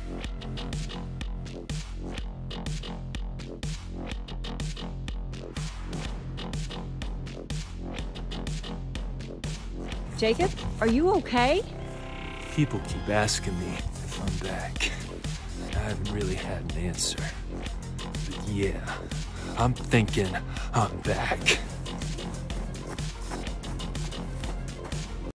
Jacob, are you okay? People keep asking me if I'm back. I haven't really had an answer. But yeah, I'm thinking I'm back.